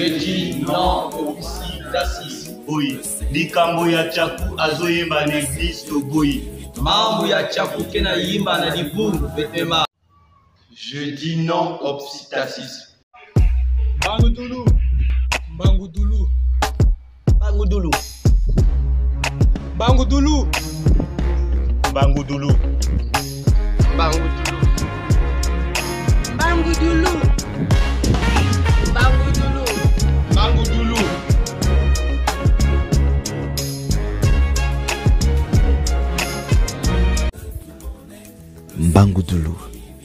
Je dis non au Sitasis. Oui, likambo ya chaku azoyemba na église toboyi. Mambo ya chaku kena yimba na libungu petema. Je dis non au Sitasis. Bangudulu. Bangudulu. Bangudulu. Bangudulu. Bangudulu. Bangudulu. Bangudulu. Bangudulu. Bangudulu. Bangudulu.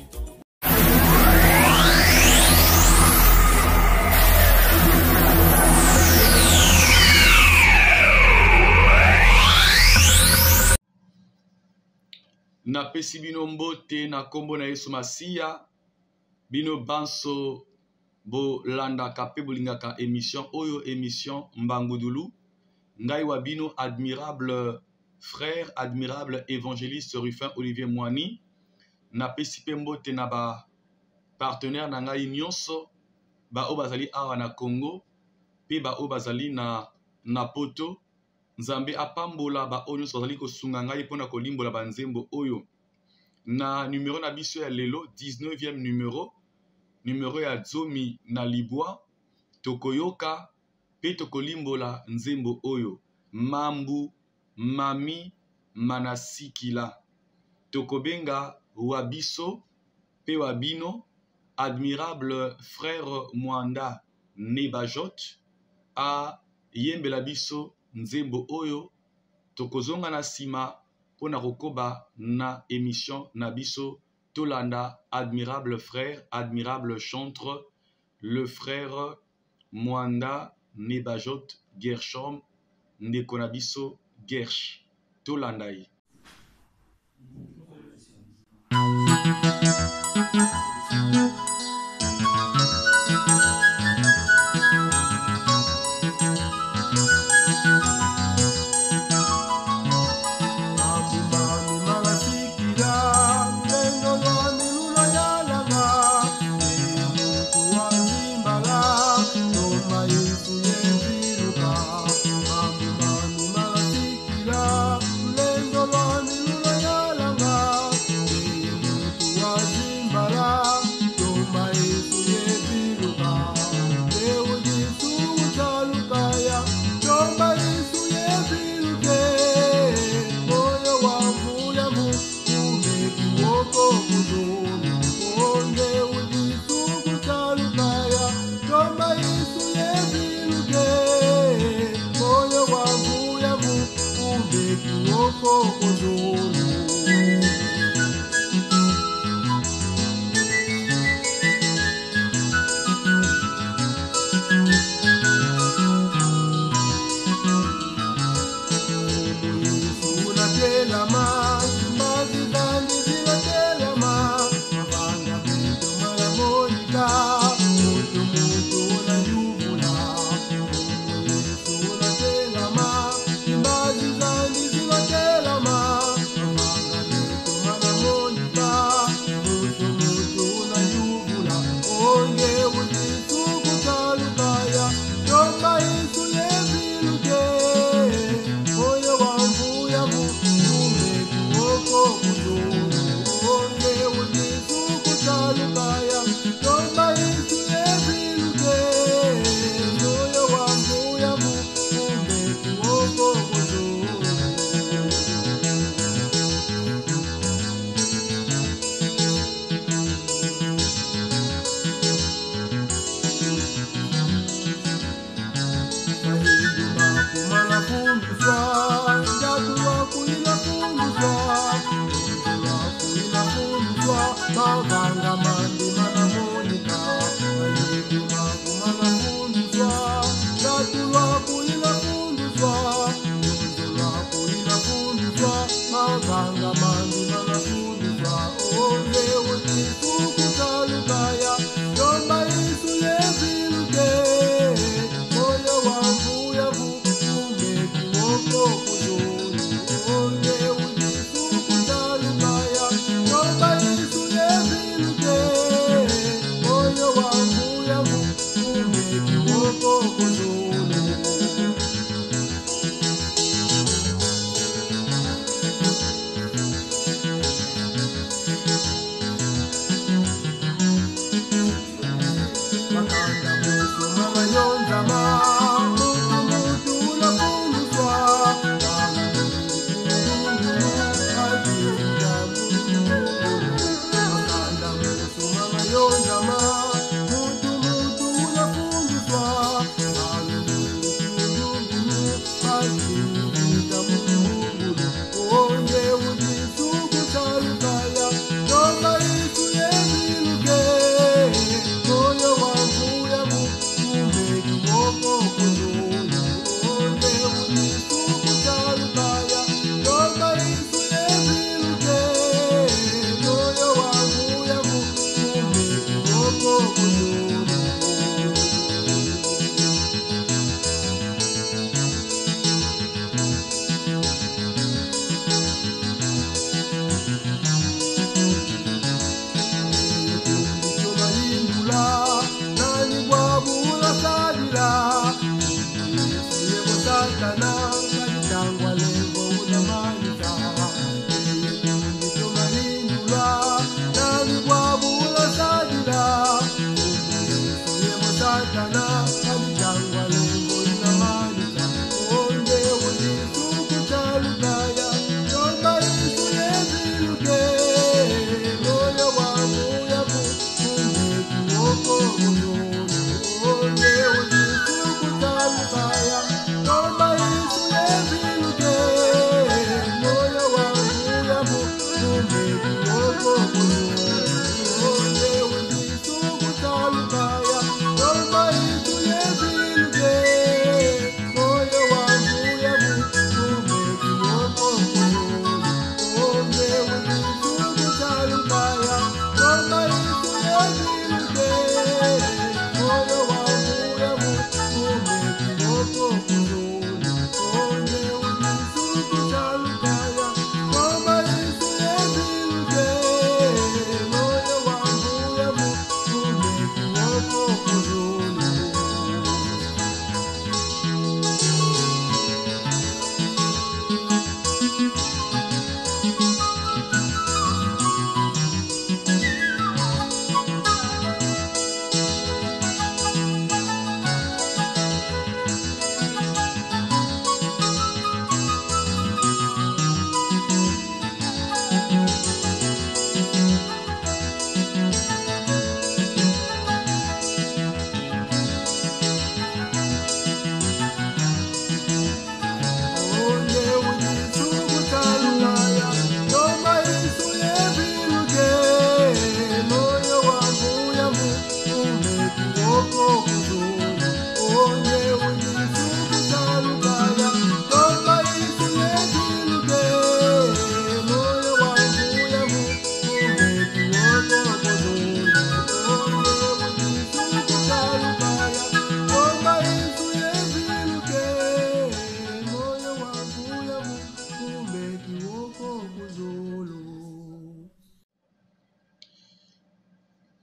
Na pesi bino mbote na kombo na Yesu Masiya, bino banso bo landa kape bolingaka émission oyo émission Mbangudulu. Ngai wa bino admirable frère, admirable évangéliste Rufin Olivier Mwani. Na pesi pe mbote na ba partenaire na ngai nyonso, ba o bazali awa na Congo, pe ba o bazali na poto. Nzambe apambola ba oyo nyonso bazali kosunga ngai mpona kolimbola banzembo oyo. Na numéro na biso ya lelo 19e numéro ya zomi na libwa tokoyoka pe tokolimbola nzembo oyo mambu mami manasikila. Tokobenga wabiso pe wabino admirable frère Mwanda Nebajot a yembela biso nzembo oyo. Tokozonga na sima pona kokoba na émission na biso tolanda admirable frère, admirable chantre, le frère Mwanda Nebajot Gershom ndeko na biso Gersh. Tolanda ye.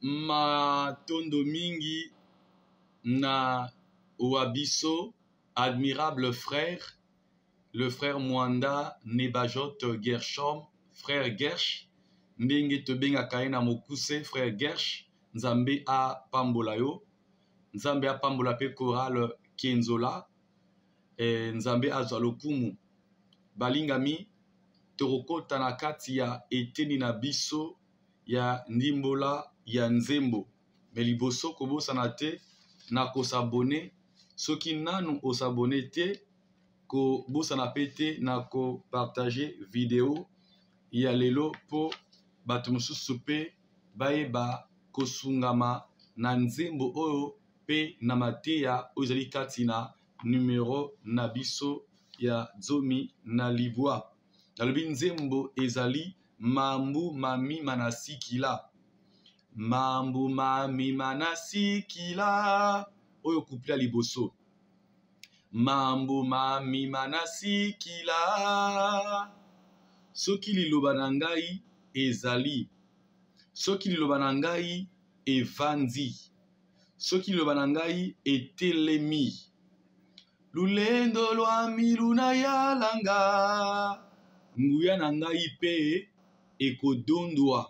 matondo mingi na wabiso admirable frère, le frère Mwanda Nebajot Gershom, frère Gersh, ndenge tobenga kaina mokuse frère Gersh, nzambe a pambola yo, nzambe a pambola pe chorale Kenzola, nzambe azwa lokumu. Balingami torokota na kati ya eteni na biso ya ndimbola ya nzembo. Me liboso kobosana te na kosabone, soki nanu osabone te kobosana pe te na kopartage video ya lelo po bato mosusu pe bayeba kosungama na nzembo oyo pe na mateya oyo ezali kati na numero na biso ya zomi na libwa. Nalobi nzembo ezali mambu mamima na sikila. Mambu mamima na sikila. Oyo couplet liboso. Mambu mamima na sikila. Soki liloba na ngai ezali. Soki liloba na ngai evandi. Soki liloba na ngai etelemi. Lulendo lwa milu na yalanga. Nguya na ngai pe ekodondwa.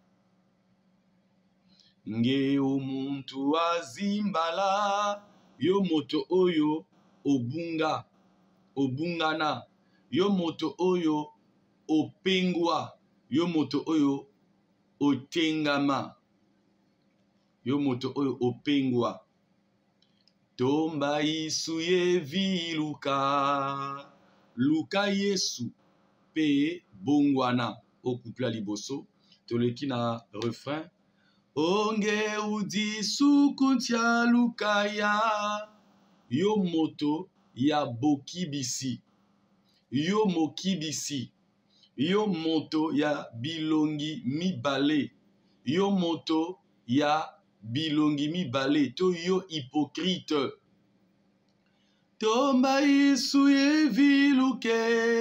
Nge omuntu azimbala. Yo moto oyo obunga. Obungana. Yo moto oyo opengwa. Yo moto oyo otengama. Yo moto oyo opengwa. Tomba Yesu yevi luka. Luka Yesu pe bongwana. Au couplet liboso. Toleki na refrain. Onge udi sukuntia luka ya. Yo moto ya bokibisi. Yo mokibisi. Yo moto ya bilongi mibale. Yo moto ya bilongi mibale. To yo hypocrite. Tomba Yesu yevi luke.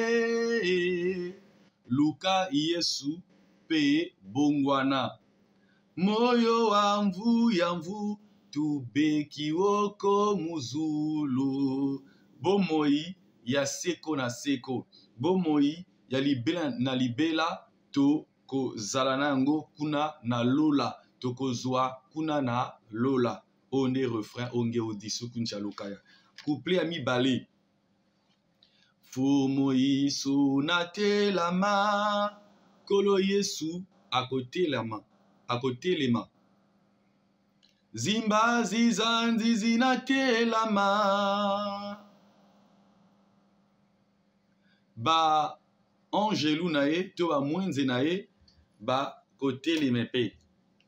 Luka Yesu pe bongwana. Moyo wamvu yamvu tubeki woko muzulu. Bomoi ya seko na seko. Bomoi ya libela na libela to ko zalanango kuna na lola. To ko zwa kuna na lola. Onde refrain onge odisu kuncha lukaya. Couplet ami balé. Fumo Yesu na telama. Kolo Yesu akote lama. Akote lema. Zimba zizanzi zina telama. Ba angelu nae to ba mwenze nae ba kote lemepe.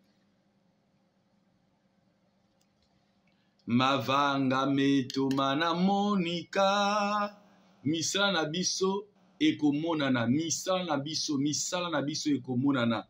Mavanga meto mana monika. Misala na biso ekomonana. Misala na biso ekomonana.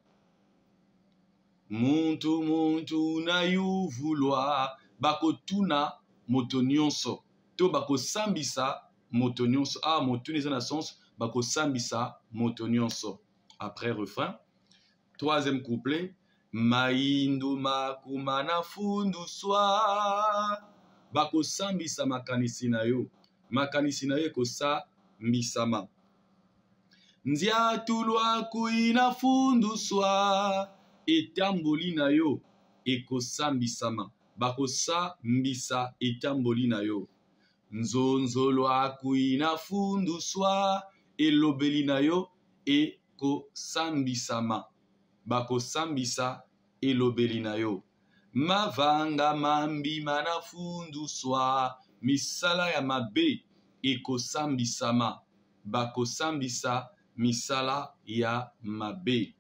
Muntu na yuvulwa. Bako tuna moto nyonso. To bako sambisa moto nyonso. Ah, moto neza na sens. Bako sambisa moto nyonso. Après refrain. Troisième couplet. Maindu makumana fundu swa. Bako sambisa makanisi na yo. Makanisi na yo kosa misama. Nzia tulwa kuina fundu swa. Etamboli na yo ekosambisama. Bakosa mbisa etamboli na yo. Nzonzolo akuina fundu swa. Elobeli na yo ekosambisama. Bakosambisa elobeli na yo. Mavanga mambi mana fundu swa. Misala ya mabe ekosambisama. Bakosambisa misala ya mabe.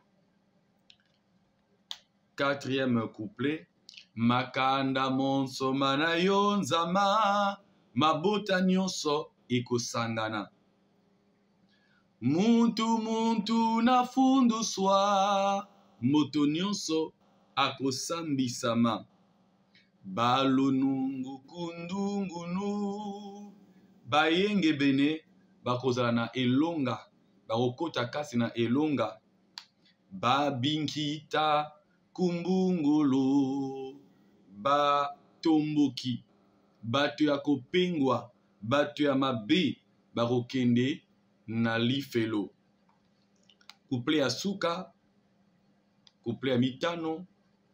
Quatrième couplet. Makanda monso mana yonzama. Mabota nyonso ekosangana. Muntu na fundu swa. Moto nyonso akosambisama. Balunungu kundungunu. Bayenge bene bakozala na elonga. Bakokota kasi na elonga. Babinkita kumbungolo batomboki bato ya kopengwa bato ya mabe bakokende na lifelo. Couple ya suka, couple ya mitano.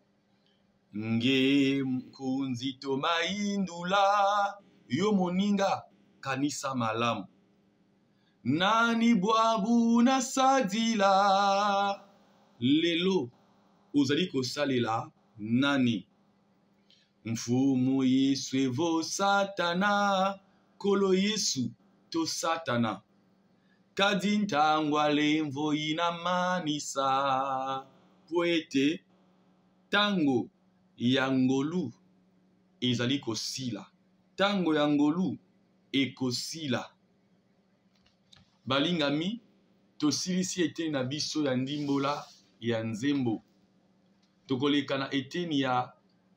Nge mkunzito maindula yo moninga kanisa malamu. Nani bwabu na sadila lelo ozali kosalela nani? Mfumu Yesu evo satana kolo Yesu to satana kadi ntangwa lemvo inamanisa poete tango ya ngolu ezali kosila. Tango ya ngolu ekosila. Balingami tosilisi eteni na biso ya ndimbola ya nzembo. Tokoleka na eteni ya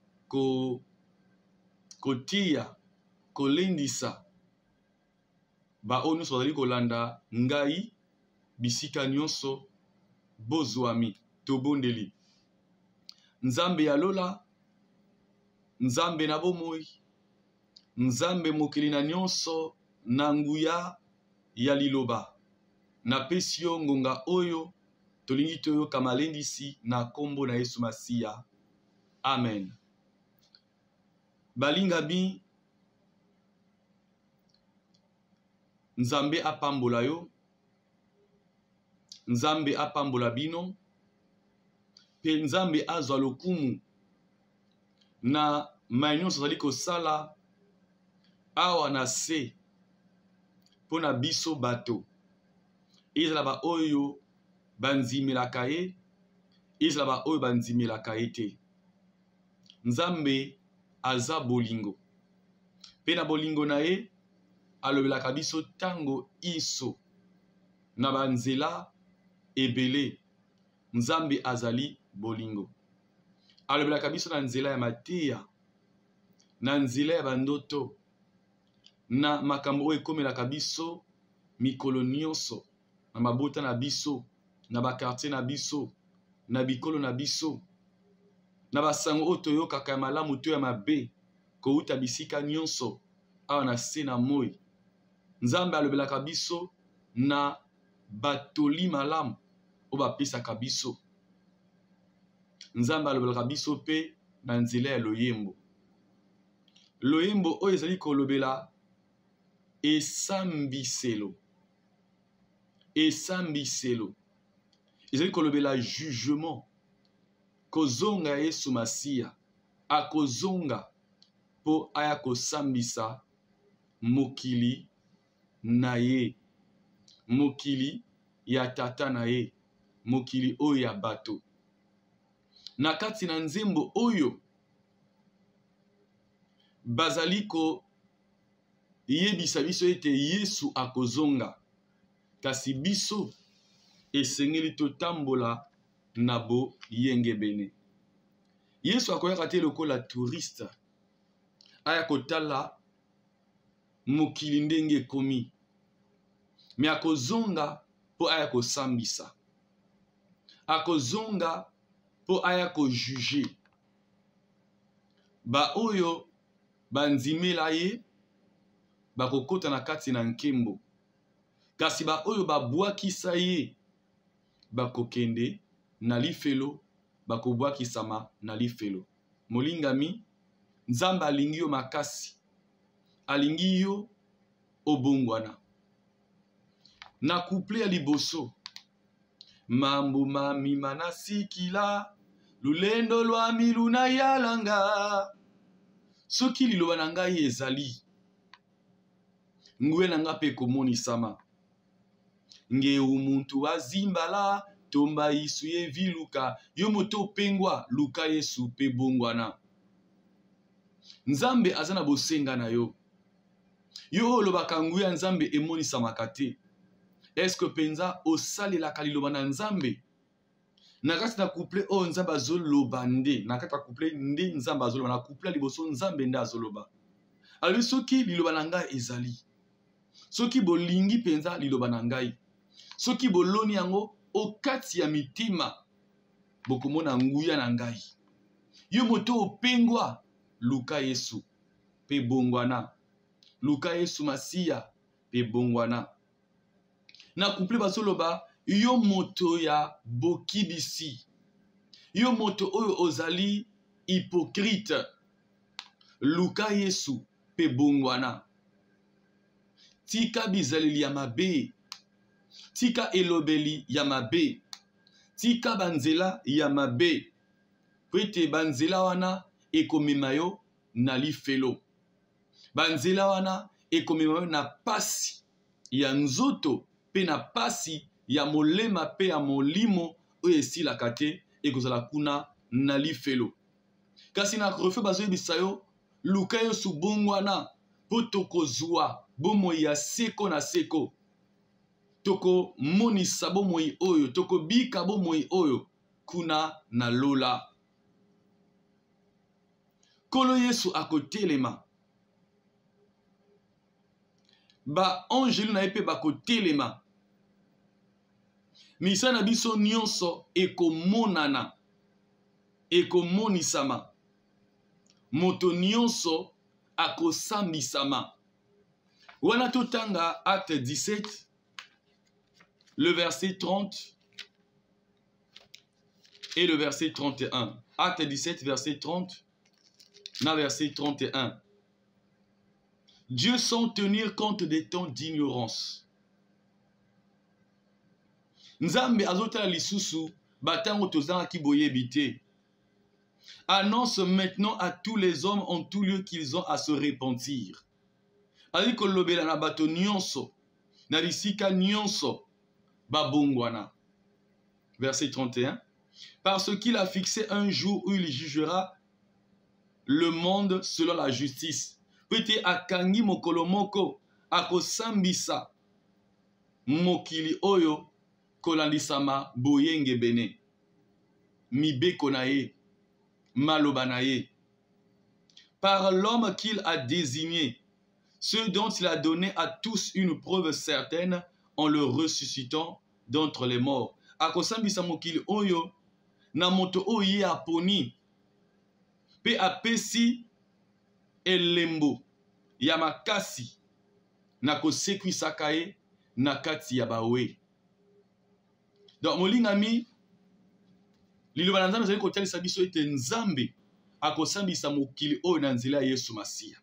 kotia kolendisa ba onu sozali kolanda ngai bisika nyonso bozwami tobondeli. Nzambe ya lola, Nzambe na bomoi, Nzambe mokili na nyonso na nguya ya liloba. Na pesi yo ngonga oyo tolingi toyoka malendisi na kombo na Yesu Masiya. Amen. Balingabi, Nzambe apambola yo, Nzambe apambola bino, pe Nzambe azwa lokumu na mayon sozali kosala awa na se pona biso bato. Ezala ba oyo banzimelaka ye, ezala ba oyo banzimelaka ye te. Nzambe aza bolingo. Pe na bolingo na ye alobelaka biso tango iso na banzela ebele. Nzambe azali bolingo. Alobelaka biso na nzela ya mateya, na nzela ya bandoto, na makambo oyo ekomelaka biso mikolo nyonso, na mabota na biso, na bakartier na biso, na bikolo na biso, na basango oyo toyokaka ya malamu to ya mabe kouta bisika nyonso awa na se na moi. Nzambe alobelaka biso na batoli malamu oyo bapesaka biso. Nzambe alobelaka biso pe na nzela ya loyembo. Loyembo oyo ezali kolobela esambiselo. Esambiselo. Ezali kolobela jugement. Kozonga Yesu Masiya. Akozonga po aya kosambisa mokili na ye. Mokili ya tata na ye. Mokili oyo ya bato. Na kati na nzembo oyo bazaliko yebisa biso ete Yesu akozonga. Kasi biso esengeli totambola na bo yengebene. Yesu akoyaka te lokola touriste. Aya kotala mokili ndenge ekomi. Me akozonga po aya kosambisa. Akozonga po aya kojuge. Ba oyo banzimela ye bakokota na kati na nkembo. Kasi ba oyo babwakisa ye bakokende na lifelo, bakobwakisama na lifelo. Molingami, Nzambe alingi yo makasi. Alingi yo obongwana. Na couple ya liboso. Mambu mami manasikila lulendo lwa miluna yalanga. Soki liloba na ngai ezali nguwe na nga pe komonisama. Nge umuntu azimbala tomba isu ye viluka yo moto pengwa luka Yesu pe bongwana. Nzambe azana bosenga na yo. Yo olobaka nguya Nzambe emonisamaka te. Eske penza osalelaka liloba na Nzambe? Na kati na couple o Nzambe azoloba nde. Na kati na couple nde Nzambe azoloba. Na couple liboso Nzambe nde azoloba. Alors soki liloba na ngai ezali. Soki bolingi penza liloba na ngai. Soki boloni yango okati ya mitima. bokomona nguya na ngai. Yo moto opengwa luka Yesu pe bongwana. Luka Yesu Masiya pe bongwana. Na couple bazoloba yo moto ya bokibisi. Yo moto oyo ozali hypocrite. Luka Yesu pe bongwana. Tika bizaleli ya mabe. Tika elobeli ya mabe. Tika banzela ya mabe. Pwete banzela wana ekomema yo na lifelo. Banzela wana ekomema yo na pasi ya nzoto pe na pasi ya molema pe ya molimo oyo esilaka te ekozala kuna na lifelo. Kasi na refe bazoyebisa yo luka Yesu bongwana po tokozwa bomoi ya seko na seko. Toko monisa bomoi oyo, toko bika bomoi oyo kuna na lola. Kolo Yesu akotelema. Ba angelu na epe bakotelema. Misa na biso nyonso ekomonana. Ekomonisama. Moto nyonso akosambisama. Wana totanga acte 17, le verset 30 et le verset 31. Acte 17, verset 30, na verset 31. Dieu sans tenir compte des temps d'ignorance. Nzambe azotala lisusu batango tozanga ki boyebi te. Annonce maintenant à tous les hommes en tout lieu qu'ils ont à se repentir. Ali kolobela na bato nyonso, na bisika nyonso, babongwana. Verset 31. Parce qu'il a fixé un jour où il jugera le monde selon la justice. Pete akangi mokolo moko akosambisa mokili oyo kolandisama boyenge bene. Mibeko na ye, maloba na ye. Par l'homme qu'il a désigné, ceux dont il a donné à tous une preuve certaine en le ressuscitant d'entre les morts. Akosambisa mokili oyo na moto oye aponi pe apesi elembo ya makasi na kosekwisaka ye na kati ya bawe. Donc molingami liloba na Nzambe ezali kotalisa biso ete Nzambe akosambisa mokili oyo na nzela ya Yesu Masiya.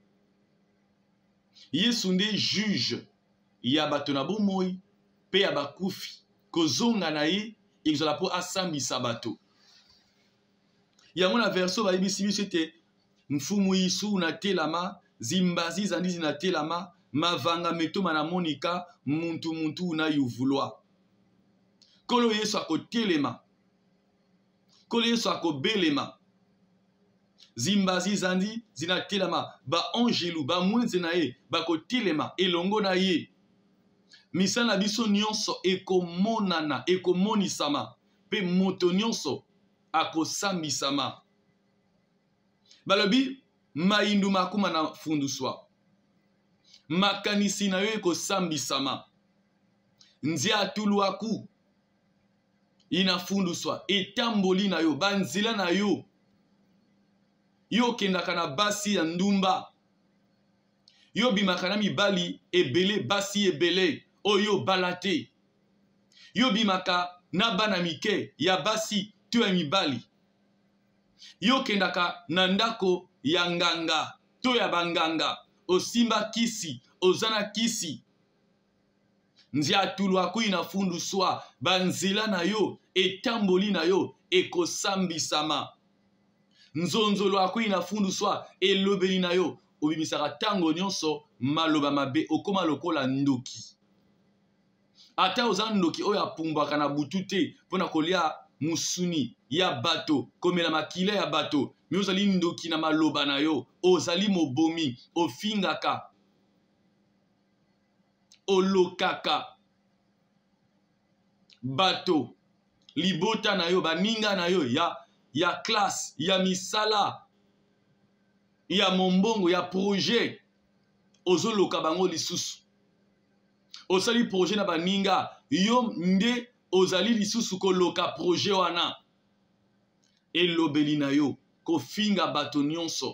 Yesu nde juge ya bato na bomoi pe ya bakufi. Kozonga na ye ekozala po asambisa bato. Yango na verso bayebisi biso ete mfumu yisu na telama, zimbazi zandi na telama, mavanga metoma na monika, muntu na yuvulwa. Kolo Yesu akotelema. Kolo Yesu akobelema. Zimbazi zandi zina telama, ba angelu, ba mwenze na ye, bakotelema elongo na ye. Misana biso nyonso ekomonana, ekomonisama, pe moto nyonso akosambisama. Balobi maindu makuma na funduswa. Makanisi na yo ekosambisama. Nzia atuluaku ina funduswa. Etamboli na yo, banzila na yo. Yo kendaka na basi ya ndumba. Yo bimaka na mibali ebele, basi ebele. Oyo balate. Yo bimaka na bana mike ya basi tu ya mibali. Yo kendaka na ndako ya nganga to ya banganga. Osimba kisi, ozana kisi. Nzia atuluaku ina funduswa. Banzela na yo, etamboli na yo, ekosambisama. Nzonzolo aku ina funduswa, elobeli na yo. Obimisaka tango nyonso maloba mabe okoma lokola ndoki. Ata ozana ndoki oyo apumbwaka na butu te mpona kolia musuni ya bato, komela makila ya bato. Mi ozali ndoki na maloba na yo, ozali mobomi, ofingaka, olokaka bato, libota na yo, baninga na yo, ya classe, ya misala, ya mombongo, ya projet, ozoloka bango lisusu. Osali projet na baninga, yo nde ozali lisusu koloka projet wana. elobeli na yo kofinga bato nyonso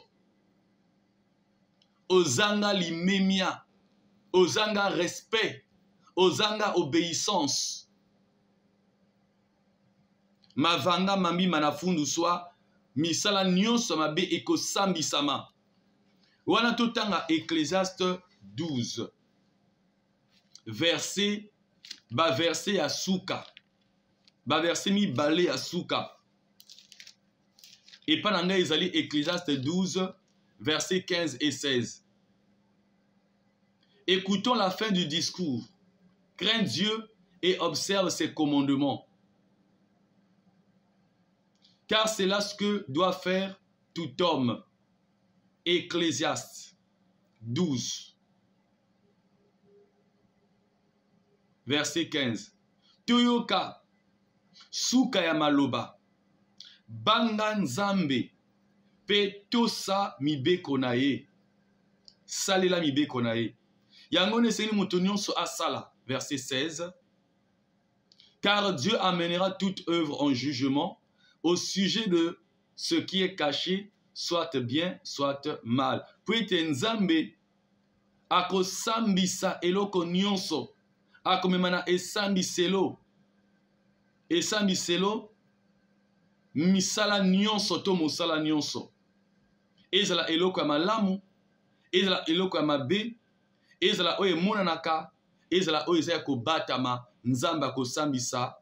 ozanga limemia ozanga respect ozanga obéissance mavanga mambima na fundu swa misala nyonso mabe ekosambisama wana totanga Ecclésiaste 12 verset ya suka verset mibale ya suka epa na ngai ezali Ecclésiaste 12 versets 15 et 16. Écoutons la fin du discours. Crains Dieu et observe ses commandements. Car c'est là ce que doit faire tout homme. Ecclésiaste 12, verset 15. Toyoka, suka ya maloba, banga nzambe, pe tosa mibeko na ye. Salela mibeko na ye. Yango neseni moto nyonso asala. Verset 16. Car Dieu amènera toute œuvre en jugement au sujet de ce qui est caché, soit bien, soit mal. Puis nzambe akosambisa eloko nyonso, akomemana esambiselo misala nyonso to mosala nyonso. Ezala eloko ya malamu, ezala eloko ya mabe, ezala oyo emonanaka, ezala oyo eza ya kobatama, nzambe akosambisa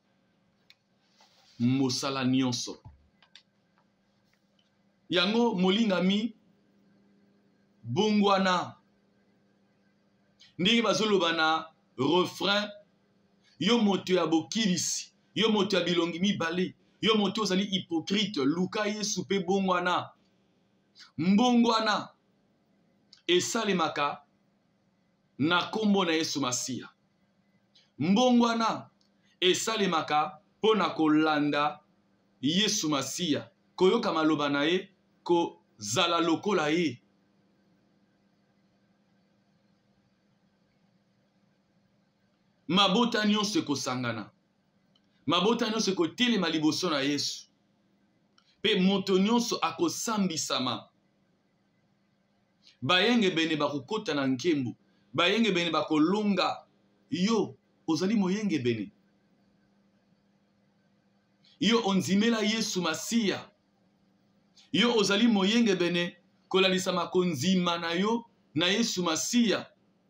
mosala nyonso. Yango molingami bongwana ndenge bazoloba na refrain, yo moto ya bokilisi, yo moto ya bilongi mibale, yo moto ozali hypocrite, luka Yesu pe bongwana. Mbongwana esalemaka na kombo na Yesu Masiya. Mbongwana esalemaka pona kolanda Yesu Masiya, koyoka maloba na ye, kozala lokola ye. Mabota nyonso ekosangana, mabota nyonso ekotelema liboso na Yesu, pe moto nyonso akosambisama. Bayenge bene bakokota na nkembo, bayenge bene bakolonga. Yo ozali moyenge bene, yo onzimela Yesu Masiya, yo ozali moyenge bene kolalisama konzima na yo na Yesu Masiya.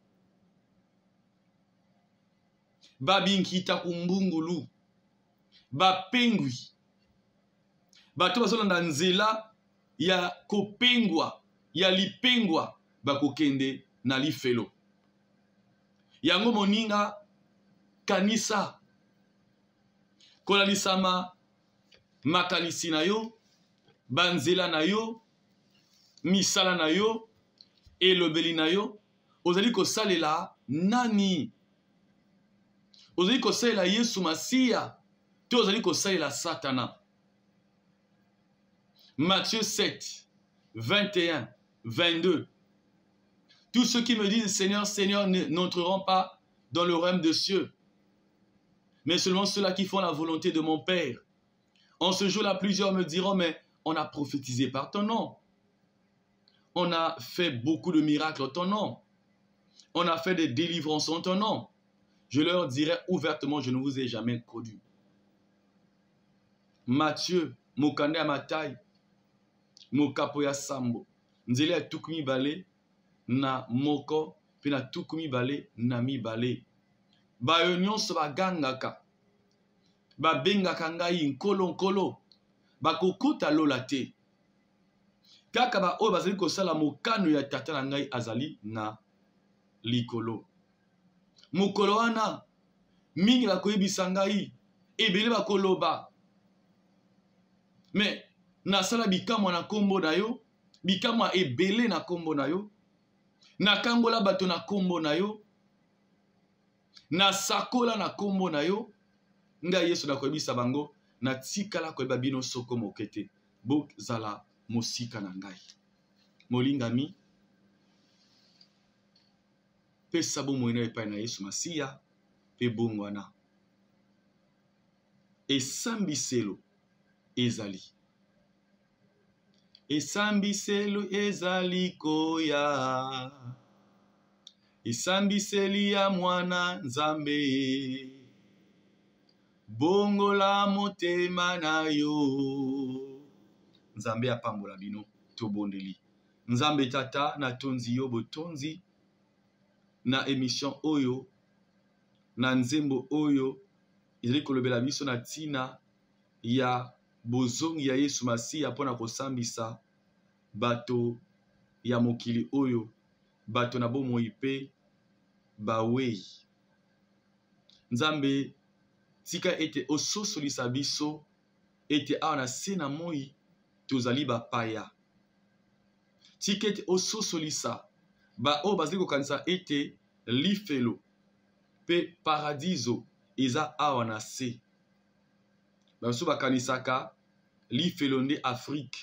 Babinkita kumbungulu, bapengwi, bato bazolanda nzela ya kopengwa, ya lipengwa, bakokende na lifelo. Yango moninga kanisa kolalisama makanisi na yo, banzela na yo, misala na yo, elobeli na yo, ozali kosalela nani? Ozali kosalela Yesu Masiya, te ozali kosalela Satana. Matthieu 7, 21, 22. Tous ceux qui me disent Seigneur, Seigneur n'entreront pas dans le royaume des cieux, mais seulement ceux-là qui font la volonté de mon Père. En ce jour-là, plusieurs me diront, mais on a prophétisé par ton nom. On a fait beaucoup de miracles en ton nom. On a fait des délivrances en ton nom. Je leur dirai ouvertement, je ne vous ai jamais connu. Matthieu, mokande ya matai, mokapo ya sambo, nzele ya tukumi bale na moko, pe na tukumi bale na mibale. Bayo nyonso bagangaka, babengaka ngai nkolo nkolo, bakokota lola te. Kaka ba oyo bazali kosala mokano ya tata na ngai azali na likolo. Mokolo wana mingi bakoyebisa ngai, ebele bakoloba, me nasala bikamwa na kombo na yo, bikamwa ebele na kombo na yo, nakangola bato na kombo na yo, nasakola na kombo na yo. Ngai Yesu nakoyebisa bango, natikala koyeba bino soko mokete, bozala mosika na ngai. Molingami, pesa bomoi na epai na Yesu Masiya, pe bongwana. Esambiselo ezali. esambiselo ezali koya esambiseli ya mwana nzambe bongola motema na yo nzambe apambola bino tobondeli nzambe tata na tonzi yo botonzi na émission oyo na nzembo oyo ezali kolobela biso na tina ya bozongi ya Yesu Masiya mpona kosambisa bato ya mokili oyo bato na bomoi mpe bawei nzambe tika ete ososolisa biso ete awa na se na moi tozali bapaya tika ete ososolisa oyo bazali kokanisa ete lifelo mpe paradiso eza awa na se baso bakanisaka lifelo nde Afrique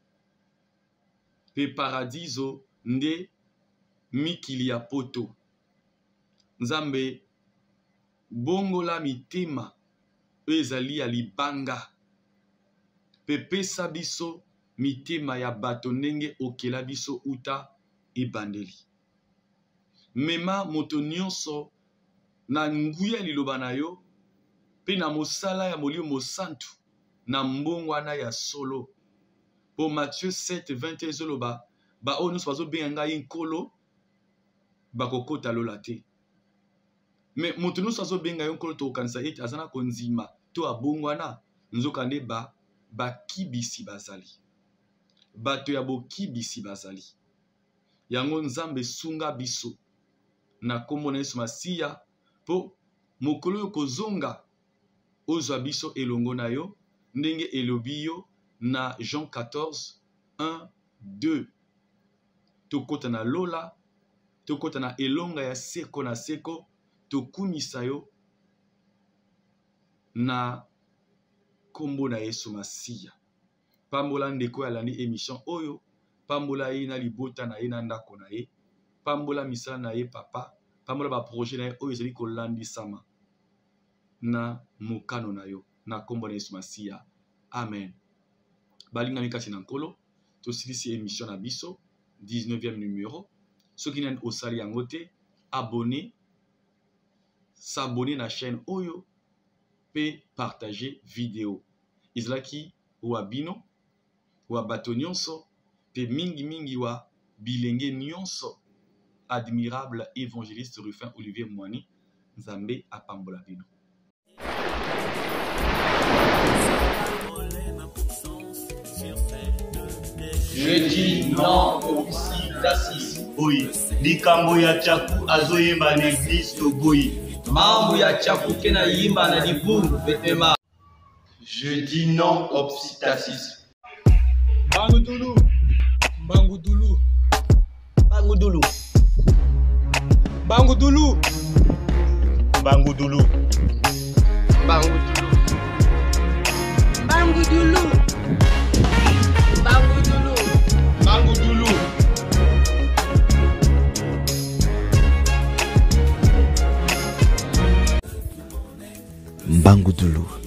mpe paradiso nde mikili ya poto nzambe bongola mitema oyo ezali ya libanga mpe pesa biso mitema ya bato ndenge okela biso uta ebandeli mema moto nyonso na nguya liloba na yo mpe na mosala ya molimo mosantu na mbongwana ya solo po Matthieu 7:20 ezoloba baoyo nyonso bazobenga ngai nkolo bakokota lola te me moto nyonso azobenga yo nkolo tokokanisa ete aza na konzima to abongwana nzoka nde bakibisi bazali bato ya bokibisi bazali yango nzambe sunga biso na kombo na Yesu Masiya po mokolo yo kozonga ozwa biso elongo na yo ndenge elobi yo na Jean 14:1-2 tokota na lola tokota na elonga ya seko na seko tokumisa yo na kombo na Yesu Masiya pambola ndeko alandi émission oyo pambola ye na libota na ye na ndako na ye pambola misala na ye papa pambola ba projet na ye oyo ezali kolandisama na mokano na yo na kombo na Yesu Masiya amen balingami kati na nkolo tosilisi émission na biso 19e numéro soki nani osali yango te abonné s'abonner na chaîne oyo pe partager vidéo ezalaki wa bino wa bato nyonso pe mingi wa bilenge nyonso admirable évangéliste Rufin Olivier Mwani nzambe apambola bino. Je dis non au racisme. Oui, likambo ya chaku azoyemba na église toboyi. Mambo ya chaku kena yimba na libungu betema. Je dis non au psittacisme. Bangudulu. Bangudulu. Bangudulu. Bangudulu. Bangudulu. Bangudulu. Bangudulu. Bangudulu. Bangudulu. Bangudulu.